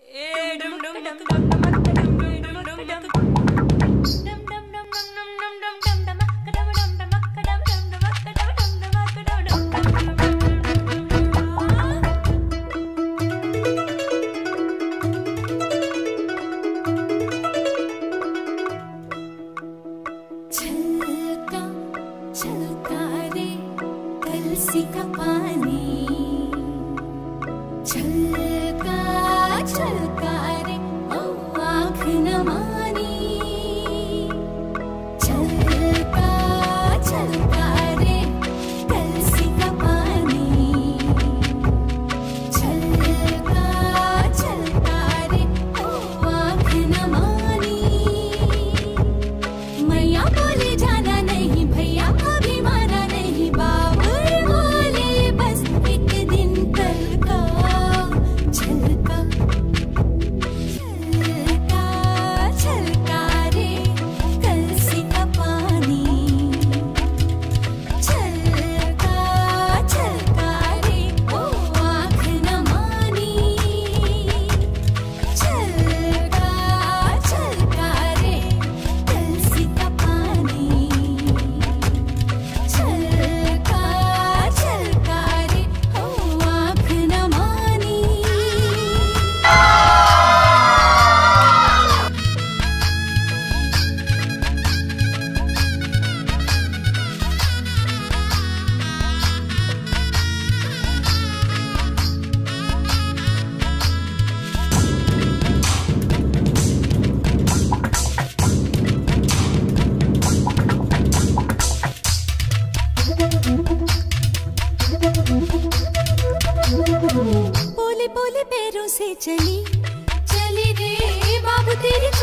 छलका रे कलसी का पानी, छलका छलका रे ओ आँख न मानी, छलका छलका रे कलसी का पानी, छलका छलका रे ओ आँख न मानी। मैया बोले जाना नहीं भैया अभी माना नहीं, बाबुल बोले बस एक दिन कल का। छलका छलका छलका रे कलसी का पानी, छलका छलका रे ओ आँख न मानी, छलका छलका रे कलसी का पानी, छलका छलका रे ओ आँख न मानी। बोले बोले पैरों से चली चली रे बाबू तेरी